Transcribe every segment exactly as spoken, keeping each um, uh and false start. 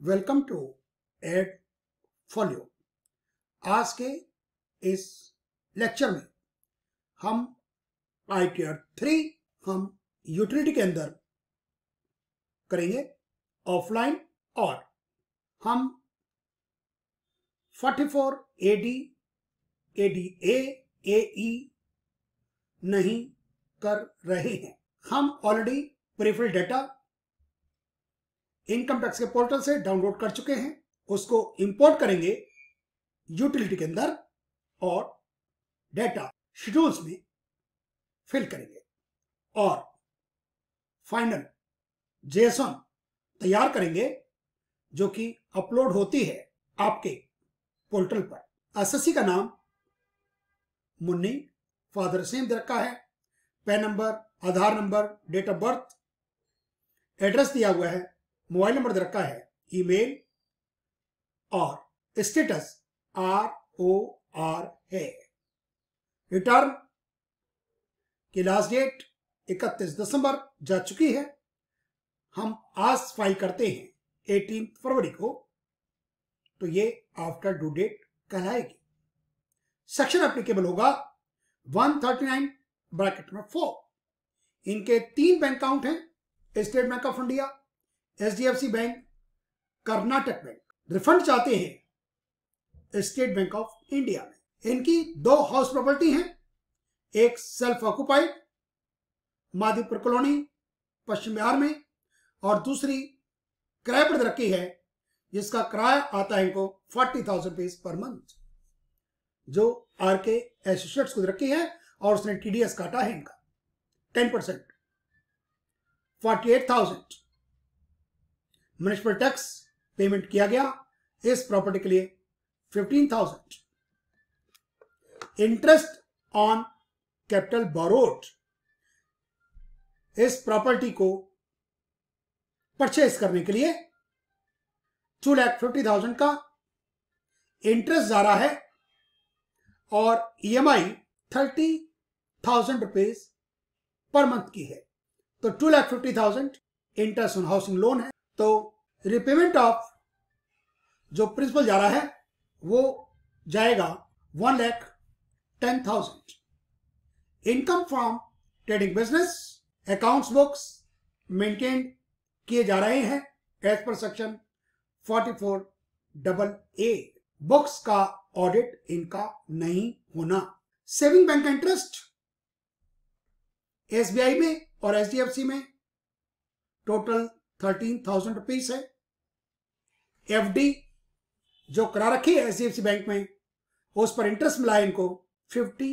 Welcome to add folio. आज के इस लेक्चर में हम आई टियर थ्री हम यूटिलिटी के अंदर करेंगे ऑफलाइन और हम forty four A D, A D A, A E नहीं कर रहे हैं। हम already prefilled data income tax के पोर्टल से डाउनलोड कर चुके हैं। उसको इंपोर्ट करेंगे यूटिलिटी के अंदर और डेटा शेड्यूल्स में फिल करेंगे और फाइनल जेएसओन तैयार करेंगे जो कि अपलोड होती है आपके पोर्टल पर। एसएससी का नाम मुन्नी, फादर सेम दे रखा है, PAN number, Aadhaar number, date of birth, address दिया हुआ है, मोबाइल नंबर दे रखा है, ईमेल और स्टेटस आर ओ आर है। रिटर्न की लास्ट डेट इकतीस दिसंबर जा चुकी है। हम आज फाइल करते हैं अठारह फरवरी को, तो ये आफ्टर ड्यू डेट कहलाएगी। सेक्शन एप्लीकेबल होगा एक सौ उनतालीस ब्रैकेट में फोर। इनके तीन बैंक अकाउंट हैं, State Bank of India, H D F C bank, Karnataka bank. Refund चाहते हैं स्टेट बैंक ऑफ इंडिया में। इनकी दो हाउस प्रॉपर्टी हैं, एक self occupied Madhipur colony Paschim Vihar में और दूसरी किराए पर रखी है जिसका किराया आता है इनको forty thousand rupees per month, जो आर के एसोसिएट्स को रखी है और उसने टीडीएस काटा है इनका ten percent forty eight thousand. Municipal tax payment किया गया इस प्रॉपर्टी के लिए fifteen thousand. Interest on capital borrowed, इस प्रॉपर्टी को परचेज करने के लिए टू लैख फिफ्टी थाउजेंड का इंटरेस्ट जा रहा है और EMI thirty thousand rupees per month की है, तो two lakh fifty thousand interest on housing loan है। तो रिपेमेंट ऑफ जो प्रिंसिपल जा रहा है वो जाएगा one lakh ten thousand. Income from trading business, accounts books maintain किए जा रहे हैं as per section forty four double A. Books का ऑडिट इनका नहीं होना। सेविंग बैंक का इंटरेस्ट एसबीआई में और एचडीएफसी में टोटल थर्टीन थाउजेंड रुपीज है। एफडी जो करा रखी है एचडीएफसी बैंक में उस पर इंटरेस्ट मिला है इनको फिफ्टी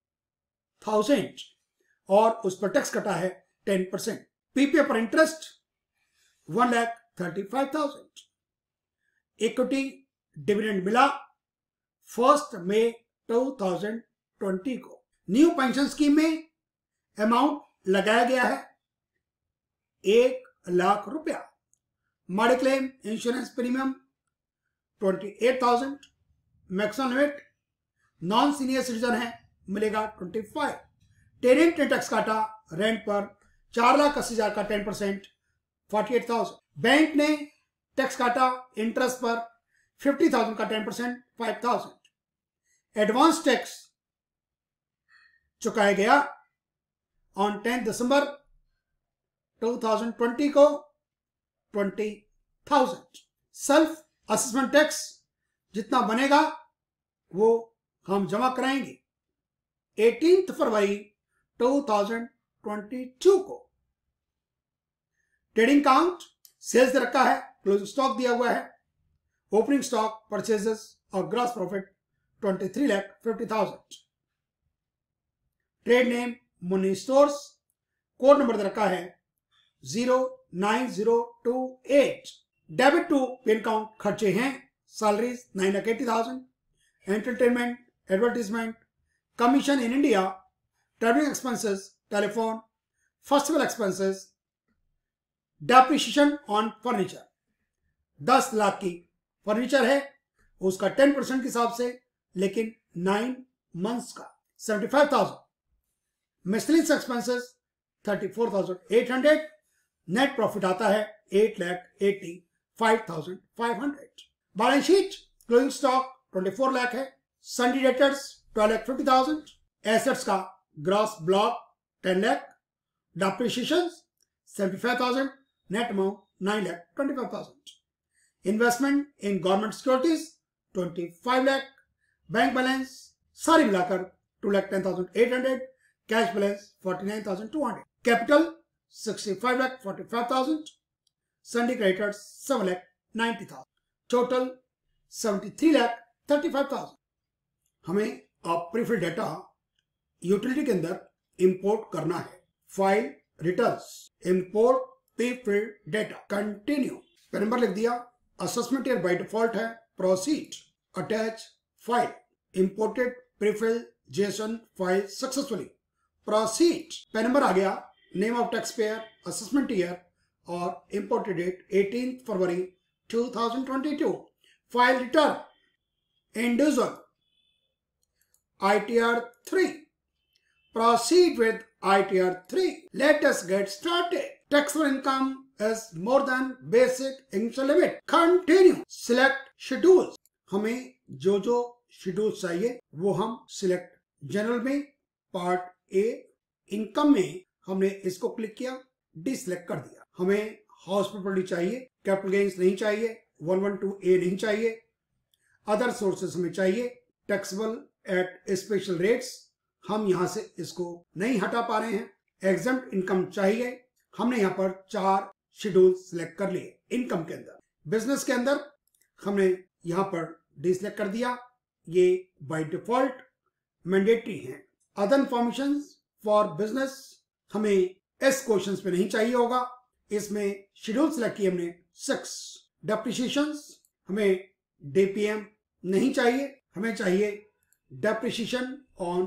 थाउजेंड और उस पर टैक्स कटा है टेन परसेंट। पीपीए पर interest one lakh thirty five thousand. Equity dividend मिला first May two thousand twenty को। न्यू पेंशन स्कीम में अमाउंट लगाया गया है एक लाख रुपया। Mediclaim insurance premium twenty eight thousand. Maximum limit non senior citizen है मिलेगा ट्वेंटी फाइव। टेनेंट ने टैक्स काटा रेंट पर चार लाख अस्सी हजार का ten percent forty eight thousand. Bank ने टैक्स काटा इंटरेस्ट पर फिफ्टी थाउजेंड का ten percent five thousand. Advance tax चुकाया गया ऑन टेन दिसंबर टू थाउजेंड ट्वेंटी को twenty thousand. Self assessment tax जितना बनेगा वो हम जमा कराएंगे एटीन्थ फरवरी टू थाउजेंड ट्वेंटी टू को। ट्रेडिंग काउंट सेल्स दे रखा है, क्लोजिंग स्टॉक दिया हुआ है, ओपनिंग स्टॉक, परचेजेस और gross profit twenty three lakh fifty thousand. Trade name Munni stores, code number दे रखा है zero nine zero two eight. Debit to pen account खर्चे हैं salaries nine lakh eighty thousand, entertainment, advertisement, commission in India, travelling expenses, telephone, festival expenses, depreciation on furniture. दस लाख की furniture है उसका ten percent के हिसाब से, लेकिन नाइन मंथ्स का seventy five thousand. Miscellaneous expenses thirty four thousand eight hundred. Net profit आता है eight lakh eighty five thousand five hundred. Balance sheet closing stock चौबीस लाख है। Sundry debtors twelve lakh fifty thousand. Assets का gross block ten lakh. Depreciation seventy five thousand. Net amount nine lakh twenty five thousand. Investment in government securities twenty five lakh. Bank balance सारी मिलाकर to lakh ten thousand eight hundred. Cash balance forty nine thousand two hundred. Capital sixty five lakh forty five thousand. Sundry creditors seven lakh ninety thousand. Total seventy three lakh thirty five thousand. हमें अब prefilled data utility के अंदर import करना है। File returns import prefilled data continue. PAN number लिख दिया। Assessment year by default है। Proceed attach file imported prefilled JSON file successfully. Proceed PAN number आ गया। Name of tax payer, assessment year और इंपोर्टेड डेट एटीन फरवरी two thousand twenty two. File return individual I T R three. Proceed with I T R three. Let us get started. Taxable income is more than basic initial limit. Continue. Select schedules. हमें जो जो schedule चाहिए वो हम select. General में part A income में हमने इसको क्लिक किया, डिसलेक्ट कर दिया। हमें हाउस प्रॉपर्टी चाहिए, कैपिटल गेन्स नहीं चाहिए, वन वन टू ए नहीं चाहिए। अदर सोर्सेस हमें चाहिए, टैक्सेबल एट स्पेशल रेट्स, हम यहां से इसको नहीं हटा पा रहे हैं। एग्जम्प्ट इनकम चाहिए, हमने यहां पर चार शेड्यूल सिलेक्ट कर लिए। इनकम के अंदर, बिजनेस के अंदर हमने यहां पर डिसलेक्ट कर दिया, ये बाय डिफॉल्ट मैंडेटरी हैं। अदर इंफॉर्मेशन फॉर बिजनेस हमें इस क्वेश्चन पे नहीं चाहिए होगा, इसमें शेड्यूल सिलेक्ट किए हमने सिक्स। डेप्रिसिएशन हमें डीपीएम नहीं चाहिए, हमें चाहिए डेप्रिसिएशन ऑन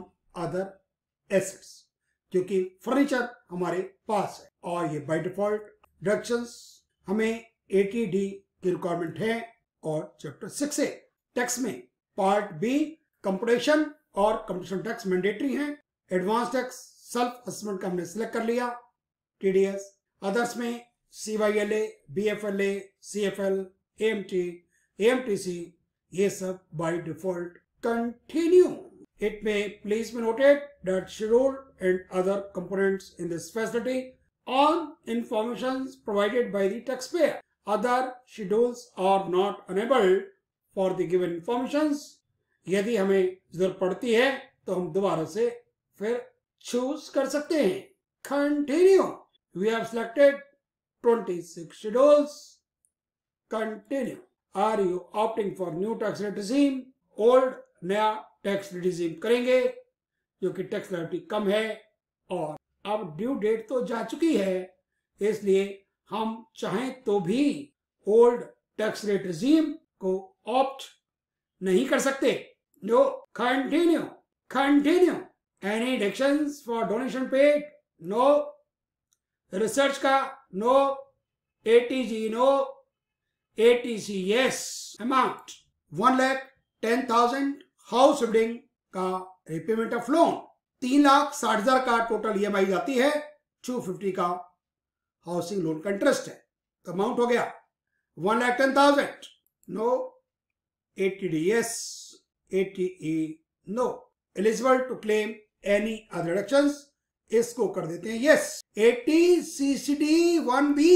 अदर एसेट्स, क्योंकि फर्नीचर हमारे पास है। और ये बाय डिफॉल्ट डिडक्शंस हमें एटी डी की रिक्वायरमेंट है। और चैप्टर सिक्स ए टैक्स में पार्ट बी कंप्यूटेशन और कंप्यूटेशन टैक्स मैंडेटरी हैं। एडवांस टैक्स सेल्फ असेसमेंट का हमने सिलेक्ट कर लिया, टीडीएस। अदर्स में C Y L A, B F L A, C F L, A M T, A M T C, ये सब bye default. Continue. It may please be noted that schedule and other components in this facility on informations provided by the taxpayer. Other schedules are not enabled for the given informations. यदि हमें जरूरत पड़ती है तो हम दोबारा से फिर चूज कर सकते हैं। Continue. We have selected twenty-six schedules. Continue. Are you opting for new tax rate regime? Old नया टैक्स रिजीम करेंगे जो कि टैक्स लायबिलिटी कम है, और अब ड्यू डेट तो जा चुकी है, इसलिए हम चाहें तो भी ओल्ड टैक्स रेट रिजीम को ऑप्ट नहीं कर सकते। No. Continue. Continue. Any deductions for donation paid? No. Research का no. Eighty G no. Eighty C yes. Amount one lakh ten thousand. House building का रिपेमेंट ऑफ लोन तीन लाख साठ हजार का टोटल ई एम आई जाती है, टू फिफ्टी का हाउसिंग लोन का इंटरेस्ट है, तो अमाउंट हो गया one lakh ten thousand. No. Eighty D yes. Eighty E no. Eligible to claim any other deductions, इसको कर देते हैं yes. Eighty C C D one B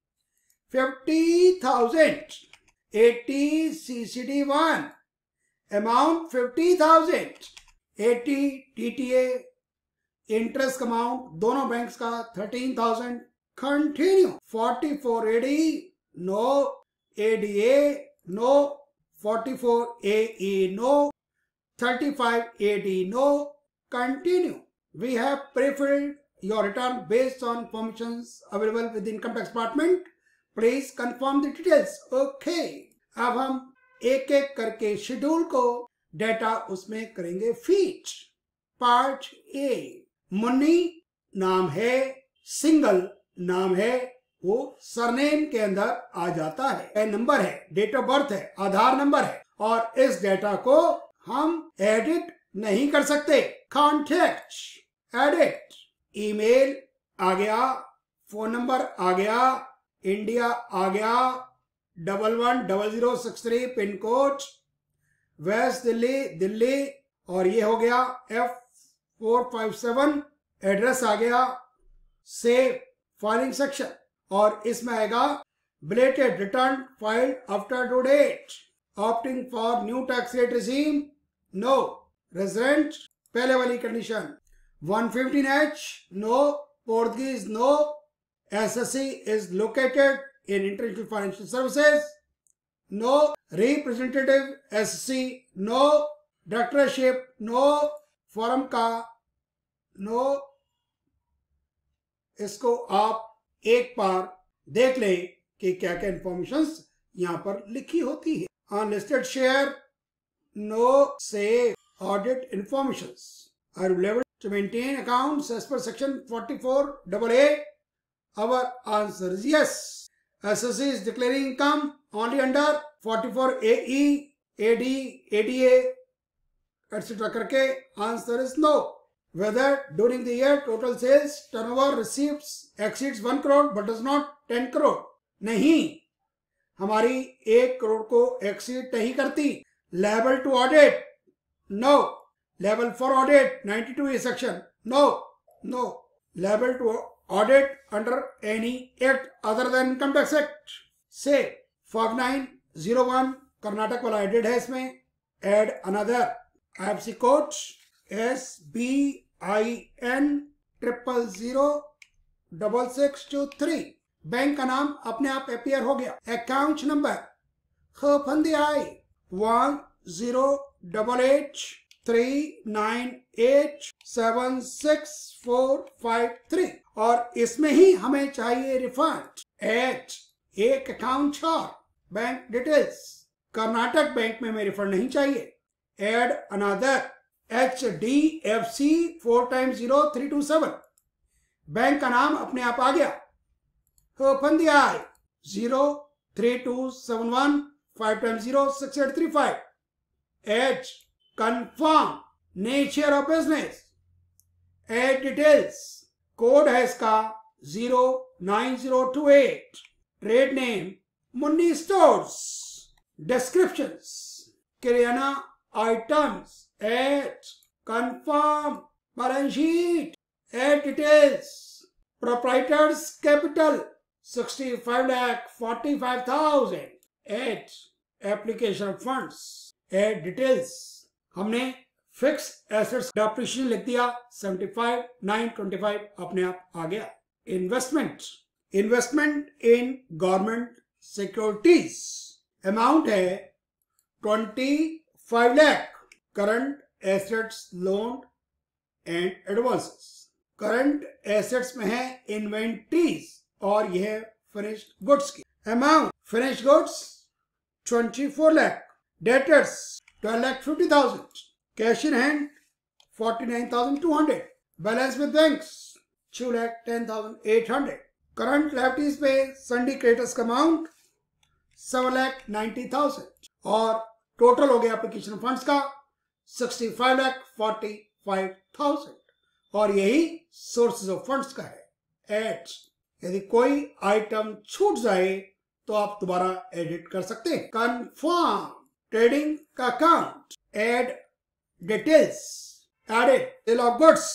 fifty thousand. Eighty C C D one amount fifty thousand. Eighty T T A interest amount दोनों banks का thirteen thousand. Continue. Forty four A D no. A D A no. Forty four A E no. Thirty five A D no. Continue. We have prefilled your return based on formations available with income tax department, please confirm the details. Okay, अब हम एक एक करके schedule को data उसमें करेंगे feed. Part A Munni नाम है, सिंगल नाम है, वो सरनेम के अंदर आ जाता है। ए नंबर है, डेट ऑफ बर्थ है, आधार नंबर है, और इस डेटा को हम एडिट नहीं कर सकते। Contact edit. ईमेल आ गया, फोन नंबर आ गया, इंडिया आ गया, double one double zero six three pin code, west Delhi Delhi, और ये हो गया F four five seven. Address आ गया सेव फाइलिंग सेक्शन, और इसमें आएगा belated return filed after due date, opting for new tax rate regime, no, resident पहले वाली condition, one fifteen H no, Portuguese no, SSC is located in international financial services no, representative SSC no, directorship no, form का no. इसको आप एक बार देख लें कि क्या क्या इंफॉर्मेशंस यहां पर लिखी होती है। Unlisted share no, save audit informations, are able to maintain accounts as per section forty-four A A? Our answer is yes. S S C is declaring income only under forty-four A E, A D, A D A, et cetera करके answer is no. Whether during the year total sales turnover receipts exceeds one crore but does not ten crore? नहीं, हमारी एक करोड़ को exceed नहीं करती। Liable to audit? No. Liable for audit, ninety-two A section? No, no. Liable to audit under any act other than Income Tax Act? Say five nine zero one Karnataka वाला added है इसमें। Add another I F S C code S B I N triple zero double six two three। Bank का नाम अपने आप appear हो गया। Account number खफंदियाई one zero double eight three nine eight seven six four five three, और इसमें ही हमें चाहिए रिफंड एट एक अकाउंट चार बैंक डिटेल्स। कर्नाटक बैंक में हमें रिफंड नहीं चाहिए। Add another H D F C four times zero three two seven, bank का नाम अपने आप आ गया। फंदियाई zero three two seven one five times zero six eight three five. H confirm nature of business, add details, code है इसका zero nine zero two eight, trade name Munni stores, descriptions kirana items, add confirm balance sheet, add details, proprietors capital sixty five lakh forty five thousand, add application funds, add details. हमने fix assets depreciation लिख दिया seventy five nine twenty five, अपने आप आ गया। Investment, investment in government securities, amount है twenty five lakh, current assets loan and advances. Current assets में है इन्वेंट्रीज और यह फिनिश्ड गुड्स की। Amount finished goods twenty four lakh, debtors twelve lakh fifty thousand, cash in hand forty nine thousand two hundred, balance with banks two lakh ten thousand eight hundred. Current liabilities पे sundry creditors का amount seven lakh ninety thousand, और total हो गया application funds का sixty five lakh forty five thousand, और यही sources of funds का है। एड, यदि कोई आइटम छूट जाए तो आप दोबारा एडिट कर सकते हैं। कंफर्म ट्रेडिंग का account, add details, added sale of goods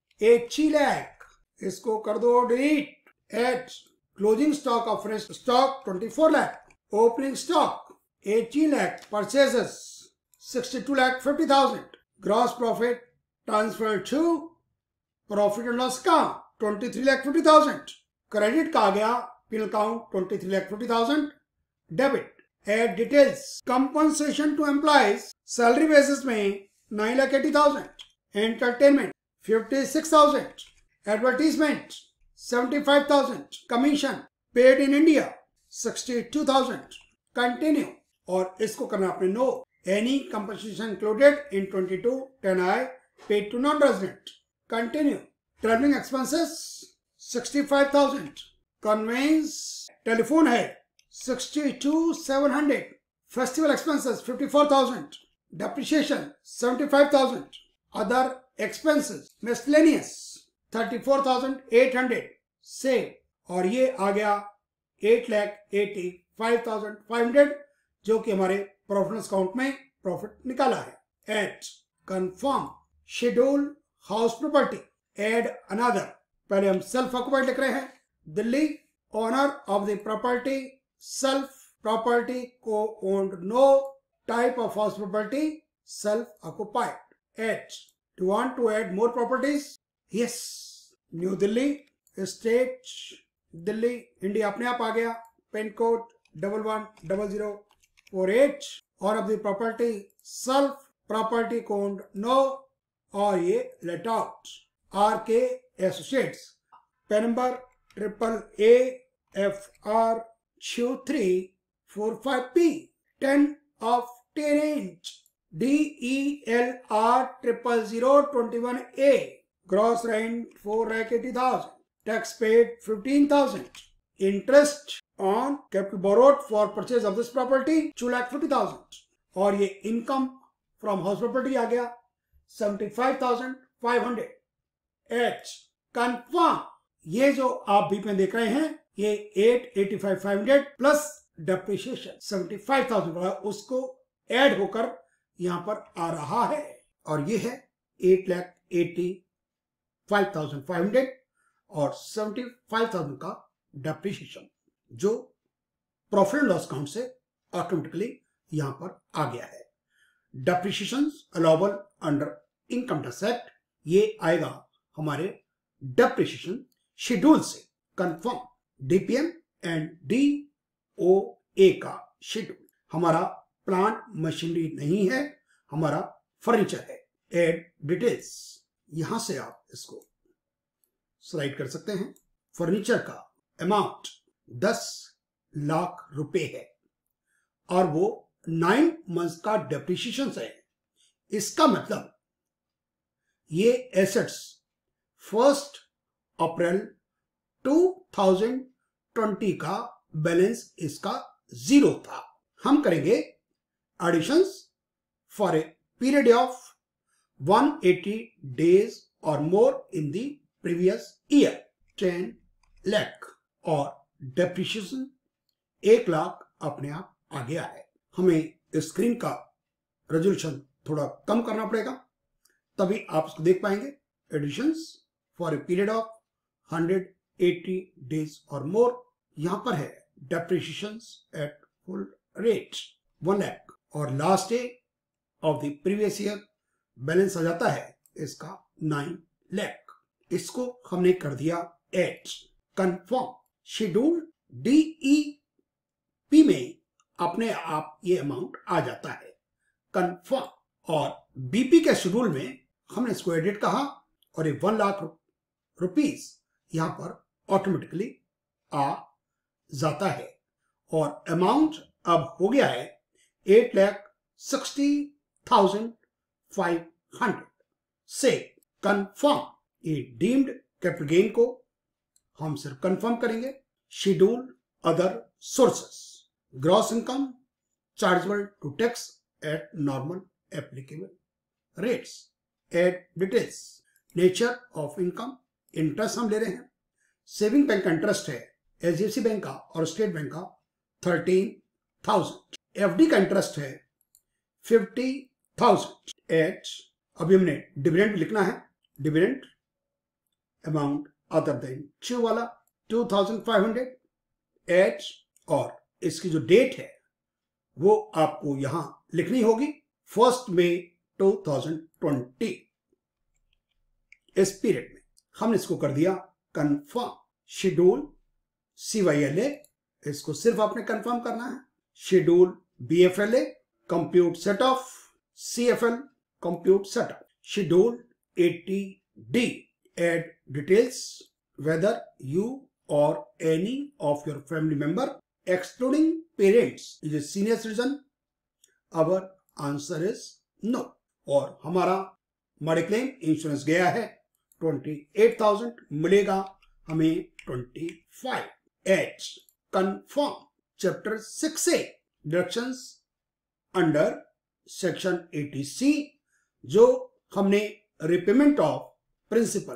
eighty lakh, इसको कर दो delete. Add closing stock of fresh stock twenty four lakh, opening stock eighty lakh, purchases sixty two lakh fifty thousand, gross profit transfer to profit and loss account twenty three lakh fifty thousand, credit का आ गया पिल account twenty three lakh fifty thousand, debit. Add details, compensation to employees salary basis में nine lakh eighty thousand, entertainment fifty six thousand, advertisement seventy five thousand, commission paid in India sixty two thousand, continue, और इसको करना आपने no. Any compensation included in twenty two ten I paid to non resident, continue. Travelling expenses sixty five thousand, conveyance telephone है sixty two seven hundred, festival expenses fifty four thousand, depreciation seventy five thousand, other expenses miscellaneous thirty four thousand eight hundred, save, और ये आ गया eight lakh eighty five thousand five hundred जो कि हमारे profit account में profit निकाला है। At confirm schedule house property add another, पहले हम सेल्फ ऑक्युपाइड लिख रहे हैं, Delhi owner of the property self property को owned, no type of house property self occupied. At do want to add more properties? Yes, new Delhi state Delhi India अपने आप आ गया, pin code double one double zero four eight, और of the property self property code no, और ये let out R K associates, PAN number triple A F R two three four five P, ten of ten inch D E L R triple zero twenty one A, gross rent four lakh eighty thousand, tax paid fifteen thousand, interest on capital borrowed for purchase of this property two lakh fifty thousand, और ये income from house property आ गया seventy-five thousand five hundred. H confirm, ये जो आप बीच में देख रहे हैं ये eight eighty-five five hundred plus depreciation seventy-five thousand का उसको ऐड होकर यहां पर आ रहा है, और ये है eight lakh eighty-five thousand five hundred और seventy-five thousand का डेप्रिसिएशन जो प्रॉफिट एंड लॉस अकाउंट से ऑटोमेटिकली यहां पर आ गया है। Depreciation allowable under income tax act, ये आएगा हमारे डेप्रिसिएशन शेड्यूल से। कंफर्म डीपीएम एंड डीओए का शेड्यूल, हमारा प्लांट मशीनरी नहीं है, हमारा फर्नीचर है। एड डिटेल्स, यहां से आप इसको स्लाइड कर सकते हैं। फर्नीचर का अमाउंट दस लाख रुपए है और वो नाइन मंथ्स का डेप्रिसिएशन है। इसका मतलब ये assets first April two thousand twenty का बैलेंस इसका जीरो था। हम करेंगे additions for a period of one hundred eighty days और more in the previous year, ten lakh, और डेप्रिसिएशन एक लाख अपने आप आ गया है। हमें स्क्रीन का रेजोल्यूशन थोड़ा कम करना पड़ेगा तभी आप उसको देख पाएंगे। Additions for a period of one hundred eighty days और मोर, यहां पर है depreciation at full rate one lakh, और last day of the previous year balance आ जाता है इसका नाइन लाख। इसको हमने कर दिया एट। कंफर्म शेड्यूल डीईपी में अपने आप ये अमाउंट आ जाता है। कंफर्म, और बीपी के शेड्यूल में हमने इसको एडिट कहा और ये वन लाख रुपीस यहां पर ऑटोमेटिकली आ जाता है, और अमाउंट अब हो गया है eight lakh sixty thousand five hundred से। कंफर्म, ये डीम्ड कैपिटल गेन को हम सिर्फ कंफर्म करेंगे। Schedule other sources, gross income chargeable to tax at normal applicable rates. Add details, nature of income, interest हम ले रहे हैं। सेविंग बैंक का इंटरेस्ट है एचडीएफसी बैंक का और स्टेट बैंक का थर्टीन थाउजेंड। एफडी का इंटरेस्ट है फिफ्टी थाउजेंड। एट, अभी हमने डिविडेंड लिखना है, dividend amount other than two वाला two thousand five hundred. At, और इसकी जो डेट है वो आपको यहां लिखनी होगी first May two thousand twenty. इस पीरियड में हमने इसको कर दिया कंफर्म। शेड्यूल सीवाईएलए, इसको सिर्फ आपने कंफर्म करना है। Schedule BFLA, compute set off, CFL, compute set off. Schedule eighty D, add details whether you or any of your family member excluding parents is a senior citizen. Our answer is no. और हमारा mediclaim insurance गया है अट्ठाईस हज़ार, मिलेगा हमें पच्चीस। H confirm chapter six A deductions under section अस्सी सी, जो हमने रिपेमेंट ऑफ प्रिंसिपल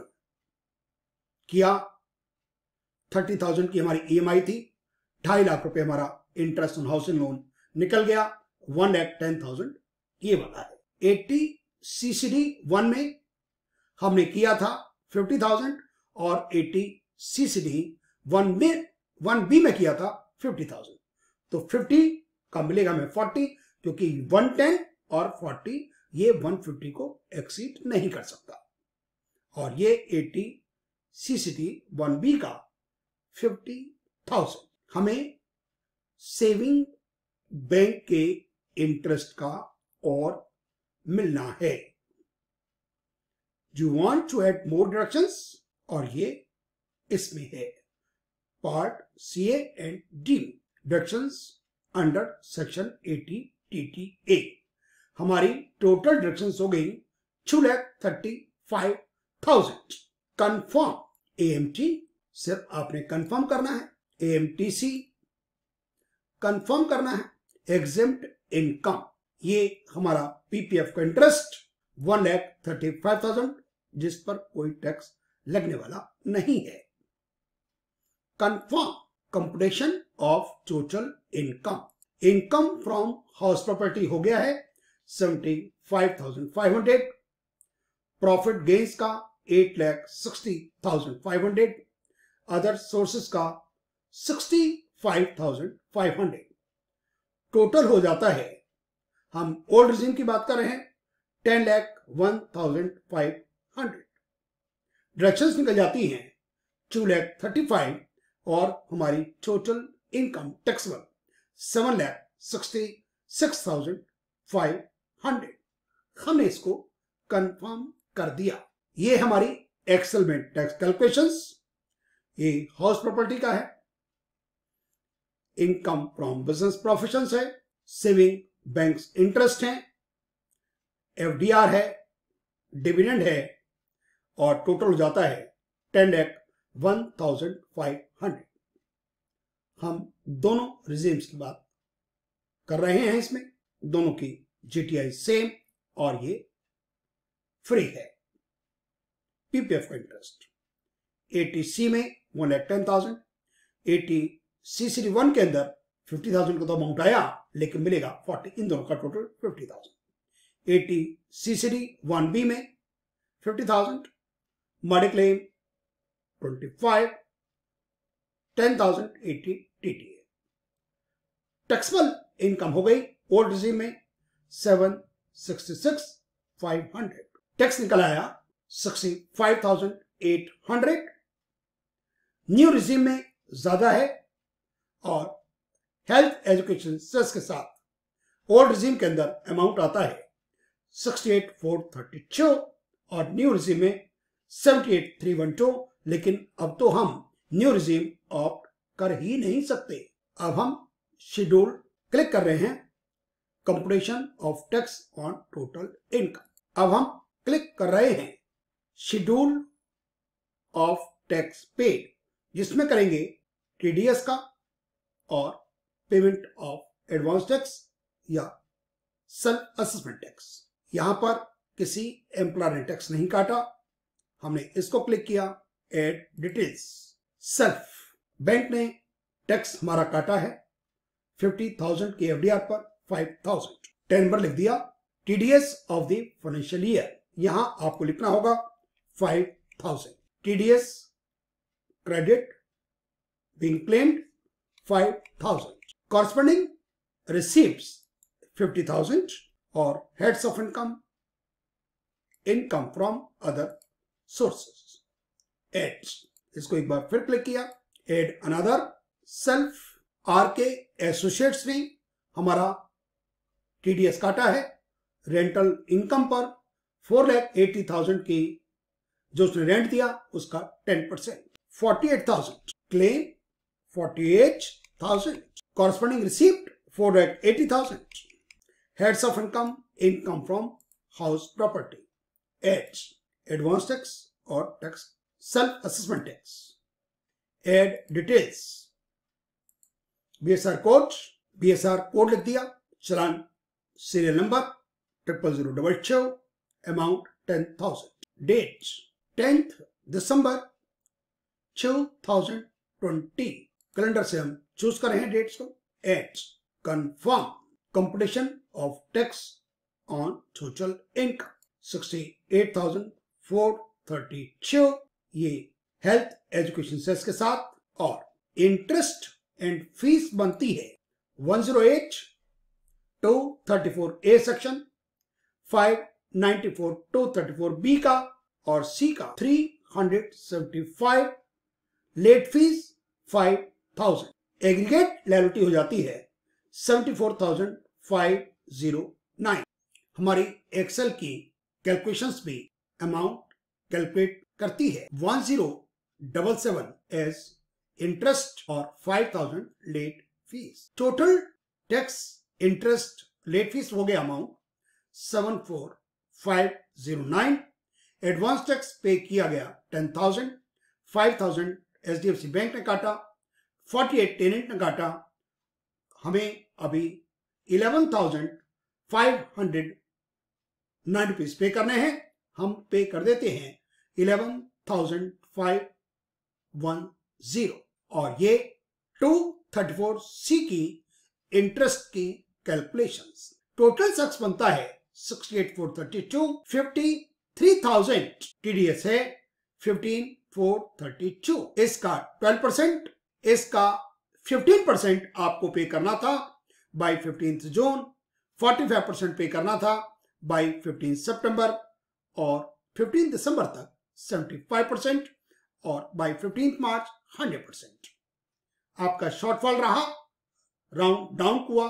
किया, थर्टी थाउजेंड की हमारी ईएमआई थी, ढाई लाख रुपए हमारा इंटरेस्ट ऑन हाउसिंग लोन निकल गया वन लैख टेन थाउजेंड ये वाला है। एटी सीसीडी वन में हमने किया था फिफ्टी थाउजेंड और एटी सीसीडी वन में वन बी में किया था फिफ्टी थाउजेंड। तो फिफ्टी का मिलेगा हमें फोर्टी, क्योंकि वन टेन और फोर्टी ये वन फिफ्टी को एक्सीड नहीं कर सकता। और ये एटी सीसीडी वन बी का फिफ्टी थाउजेंड हमें सेविंग बैंक के इंटरेस्ट का और मिलना है। You want to add more deductions, और ये इसमें है part C A and D deductions under section eighty T T A. हमारी टोटल डिडक्शंस हो गई two lakh thirty five thousand. Confirm A M T सिर्फ आपने कंफर्म करना है, A M T C confirm करना है, एग्जेम्प्ट इनकम ये हमारा पीपीएफ का interest one lakh thirty five thousand जिस पर कोई टैक्स लगने वाला नहीं है। Confirm computation of total income, income from house property हो गया है seventy five thousand five hundred, profit gains का eight lakh sixty thousand five hundred, other sources का sixty five thousand five hundred. Total हो जाता है, हम ओल्ड रिजीम की बात कर रहे हैं, ten lakh one thousand five hundred. Deductions निकल जाती हैं टू लैख थर्टी फाइव और हमारी total income taxable seven lakh sixty six thousand five hundred. हमने इसको कंफर्म कर दिया। ये हमारी एक्सेल में टैक्स कैलकुलेशंस, ये हाउस प्रॉपर्टी का है, इनकम फ्रॉम बिजनेस प्रोफेशंस है, सेविंग बैंक्स इंटरेस्ट है, एफडीआर है, डिविडेंड है, और टोटल हो जाता है ten lakh one thousand five hundred. हम दोनों रिजीम्स की बात कर रहे हैं, इसमें दोनों की जीटीआई सेम और ये फ्री है। पीपीएफ का इंटरेस्ट एटीसी में one lakh ten thousand, eighty CCD one के अंदर फिफ्टी थाउजेंड का तो अमाउंट आया लेकिन मिलेगा फोर्टी, इन दोनों का total fifty thousand. Eighty CCD one B में fifty thousand, mediclaim twenty five, ten thousand eighty TTA. Taxable income हो गई ओल्ड रिजीम में seven sixty six five hundred, tax निकल आया sixty five thousand eight hundred. New regime में ज्यादा है और हेल्थ एजुकेशन सेस के साथ ओल्ड रिजीम के अंदर अमाउंट आता है sixty eight four thirty two और न्यू रिजीम में seventy eight three one two. लेकिन अब तो हम न्यू रिजीम ऑप्ट कर ही नहीं सकते। अब हम शेड्यूल क्लिक कर रहे हैं, computation of tax on total income. अब हम क्लिक कर रहे हैं शेड्यूल ऑफ टैक्स पेड, जिसमें करेंगे टीडीएस का और पेमेंट ऑफ एडवांस टैक्स या सेल्फ असेसमेंट टैक्स। यहां पर किसी एम्प्लॉयर ने टैक्स नहीं काटा, हमने इसको क्लिक किया, एड डिटेल्स। सेल्फ बैंक ने टैक्स हमारा काटा है फिफ्टी थाउजेंड के एफडीआर पर फाइव थाउजेंड, टेन नंबर लिख दिया। TDS of the financial year यहां आपको लिखना होगा five thousand. TDS credit being claimed five thousand. Corresponding receipts fifty thousand or heads of income, income from other sources. Add. इसको एक बार फिर क्लिक किया, add another self RK associates ने हमारा टीडीएस काटा है रेंटल इनकम पर फोर लैख एटी थाउजेंड की जो उसने रेंट दिया उसका ten percent, forty eight thousand claim forty-eight thousand, corresponding receipt four lakh eighty thousand, heads of income, income from house property, add advance tax or tax self assessment tax, add details, BSR code, BSR code लिख दिया, challan serial number triple zero double two, amount ten thousand, date tenth दिसंबर two thousand twenty. Calendar से हम choose कर रहे हैं dates को, at confirm computation of tax on total income sixty eight thousand four thirty two, ये health education cess के साथ, और इंटरेस्ट एंड फीस बनती है one zero eight two thirty four A section, five ninety four two thirty four B का और C का three hundred seventy five, late fees five thousand, aggregate liability हो जाती है seventy four thousand five zero nine. हमारी excel की calculations भी amount calculate करती है one zero double seven as interest और five thousand late fees. Total tax interest late fees हो गया amount seven four five zero nine. Advance tax pay किया गया ten thousand, five thousand H D F C bank ने काटा, forty eight tenant ने काटा, हमें अभी eleven thousand five hundred nine rupees pay करने हैं। हम पे कर देते हैं eleven thousand five one zero, और ये टू थर्टी फोर सी की इंटरेस्ट की कैलकुलेशंस। टोटल टैक्स बनता है sixty eight four thirty two, fifty three thousand TDS है फिफ्टीन फोर थर्टी टू। इसका ट्वेल्व परसेंट, इसका फिफ्टीन परसेंट आपको पे करना था by fifteen June, forty five percent pay करना था बाय फिफ्टीन सितंबर, और फिफ्टीन दिसंबर तक सेवेंटी फाइव परसेंट, और by fifteen March hundred percent. आपका शॉर्टफॉल रहा, राउंड डाउन हुआ,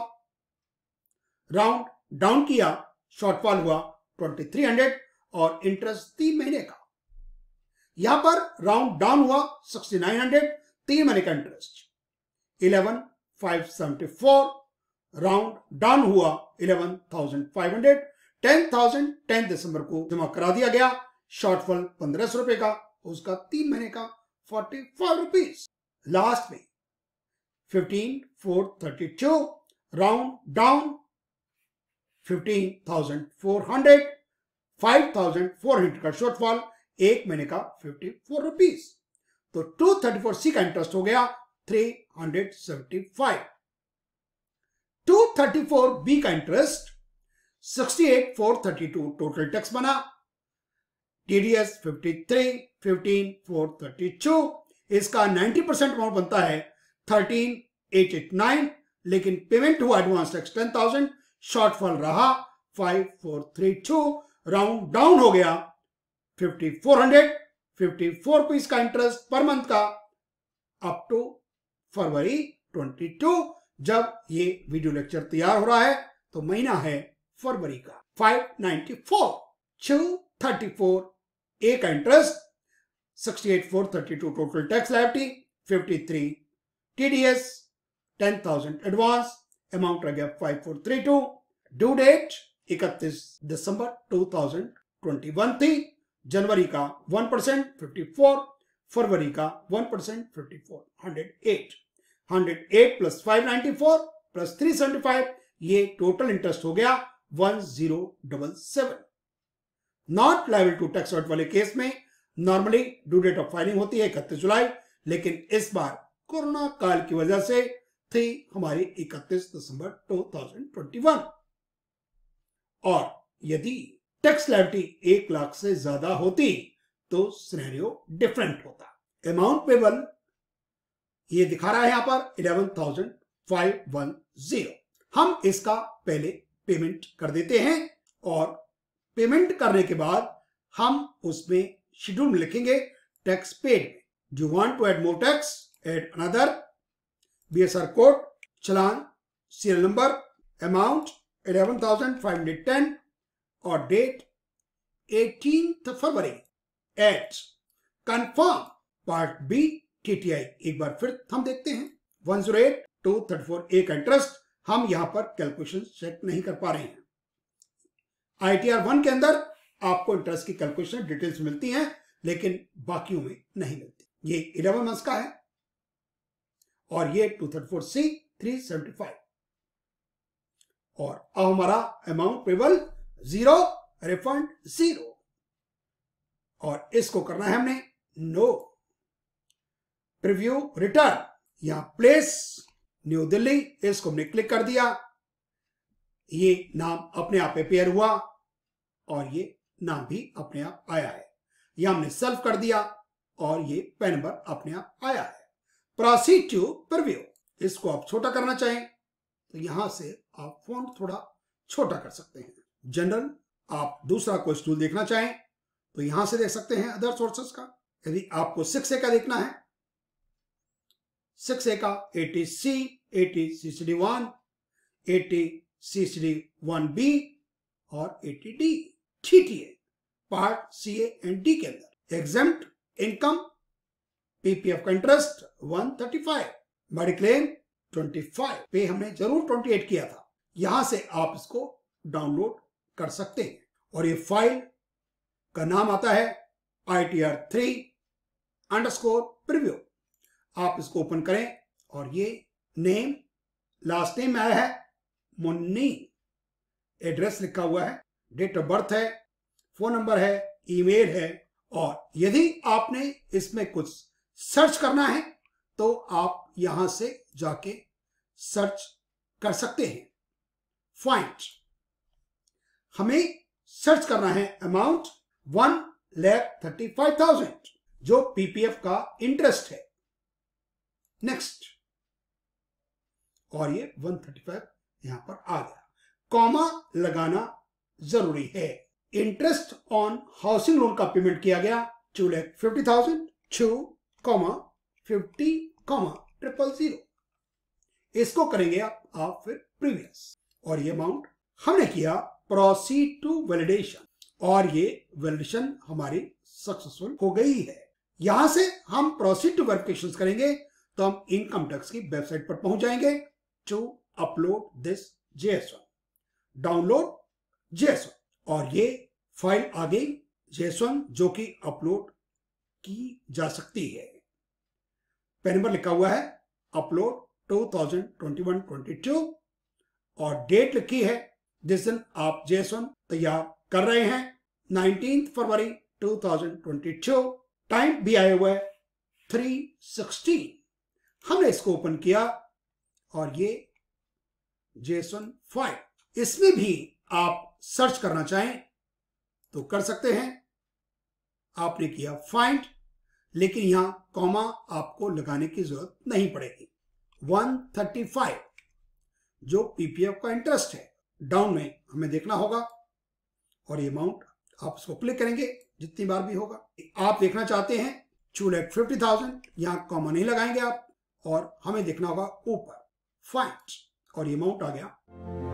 राउंड डाउन किया, शॉर्टफॉल हुआ ट्वेंटी थ्री हंड्रेड और इंटरेस्ट तीन महीने का। यहां पर राउंड डाउन हुआ सिक्सटी नाइन हंड्रेड, तीन महीने का interest eleven five seventy four, round down हुआ eleven thousand five hundred, ten thousand ten दिसंबर को जमा करा दिया गया, शॉर्टफॉल पंद्रह सौ रुपए का, उसका तीन महीने का फोर्टी फाइव रुपीज। लास्ट में fifteen four thirty two, round down fifteen thousand four hundred, five thousand four hundred का शॉर्टफॉल, एक महीने का फिफ्टी फोर रुपीज। तो टू थर्टी फोर सी का इंटरेस्ट हो गया three hundred seventy five. Two thirty four B का interest sixty eight four thirty two total tax बना, TDS fifty three fifteen four thirty two, इसका ninety percent amount बनता है thirteen eight eight nine, लेकिन payment हुआ advance tax ten thousand, shortfall रहा five four three two, round down हो गया fifty four hundred, fifty four rupees का interest per month का अप टू फरवरी ट्वेंटी टू। जब ये वीडियो लेक्चर तैयार हो रहा है तो महीना है फरवरी का। Five ninety four, two thirty four A का interest, sixty eight four thirty two total tax liability, fifty three TDS, ten thousand advance, amount रह गया five four three two. Due date इकतीस दिसंबर टू थाउजेंड ट्वेंटी वन थी। जनवरी का one percent fifty four, फरवरी का one percent fifty four, hundred eight, hundred eight plus five ninety four plus three seventy five, ये टोटल इंटरेस्ट हो गया one zero double seven. Not liable to tax audit वाले case में normally due date of filing होती है इकतीस जुलाई, लेकिन इस बार कोरोना काल की वजह से थी हमारी इकतीस दिसंबर टू थाउजेंड ट्वेंटी वन। और यदि टैक्स लायबिलिटी एक लाख से ज्यादा होती तो सिनेरियो डिफरेंट होता। अमाउंट पेबल ये दिखा रहा है यहां पर eleven thousand five one zero. हम इसका पहले पेमेंट कर देते हैं और पेमेंट करने के बाद हम उसमें शेड्यूल में लिखेंगे tax paid. Do you want to add more tax, add another, BSR code, challan, serial number, amount eleven thousand five hundred ten और डेट एटीन्थ फरवरी at confirm part B TTI. एक बार फिर हम देखते हैं one zero eight two thirty four A का interest हम यहां पर कैलकुलेशन चेक नहीं कर पा रहे हैं। आईटीआर वन के अंदर आपको इंटरेस्ट की कैलकुलेशन डिटेल्स मिलती हैं, लेकिन बाकियों में नहीं मिलती। ये इलेवन मंथ्स का है और ये two thirty four C three seventy five. और अब हमारा amount payable zero, refund zero, और इसको करना है हमने नो। प्रीव्यू रिटर्न, यहां प्लेस न्यू दिल्ली, इसको हमने क्लिक कर दिया, ये नाम अपने आप अपेयर हुआ और ये नाम भी अपने आप आया है। यह हमने सेल्फ कर दिया और ये पैन नंबर अपने आप आया है। प्रोसीड टू प्रीव्यू, इसको आप छोटा करना चाहें तो यहां से आप फॉन्ट थोड़ा छोटा कर सकते हैं। जनरल, आप दूसरा कोई टूल देखना चाहें तो यहां से देख सकते हैं अदर सोर्सेस का। यदि आपको सिक्स ए का देखना है, सिक्स ए का eighty C, eighty C C D one, eighty C C D one B और eighty D, T T A, part C A and D के अंदर। एग्जेम्प्ट इनकम, पीपीएफ का interest one thirty five, mediclaim twenty five, pay हमने जरूर twenty eight किया था। यहां से आप इसको डाउनलोड कर सकते हैं और ये फाइल का नाम आता है I T R three underscore preview. आप इसको ओपन करें और ये नेम, लास्ट नेम आया है मुन्नी, एड्रेस लिखा हुआ है, डेट ऑफ बर्थ है, फोन नंबर है, ईमेल है। और यदि आपने इसमें कुछ सर्च करना है तो आप यहां से जाके सर्च कर सकते हैं। फाइंड, हमें सर्च करना है amount one lakh thirty five thousand जो पीपीएफ का इंटरेस्ट है। नेक्स्ट, और ये वन थर्टी फाइव यहां पर आ गया। कॉमा लगाना जरूरी है। इंटरेस्ट ऑन हाउसिंग लोन का पेमेंट किया गया two lakh fifty thousand, two comma fifty comma triple zero. इसको करेंगे आप, आप फिर प्रीवियस, और ये अमाउंट हमने किया। प्रोसीड टू वैलिडेशन, और ये वैलिडेशन हमारी सक्सेसफुल हो गई है। यहां से हम प्रोसीड टू वेरिफिकेशन करेंगे तो हम इनकम टैक्स की वेबसाइट पर पहुंच जाएंगे। To upload this JS one, download JS one, और ये फाइल आ गई जेएस वन जो कि अपलोड की जा सकती है। पैन नंबर लिखा हुआ है upload two thousand twenty one twenty two और डेट लिखी है जिस दिन आप जेएस वन तैयार कर रहे हैं, नाइनटीन्थ फरवरी two thousand twenty two. Time भी आया हुआ है थ्री सिक्सटीन। हमने इसको ओपन किया और ये जेएस वन फाइल, इसमें भी आप सर्च करना चाहें तो कर सकते हैं। आपने किया फाइंड, लेकिन यहां कॉमा आपको लगाने की जरूरत नहीं पड़ेगी। वन थर्टी फाइव जो पीपीएफ का इंटरेस्ट है, डाउन में हमें देखना होगा, और ये अमाउंट आप इसको क्लिक करेंगे जितनी बार भी होगा। आप देखना चाहते हैं टू लैख फिफ्टी थाउजेंड, यहां कॉमा नहीं लगाएंगे आप, और हमें देखना होगा ऊपर फाइंड, और ये अमाउंट आ गया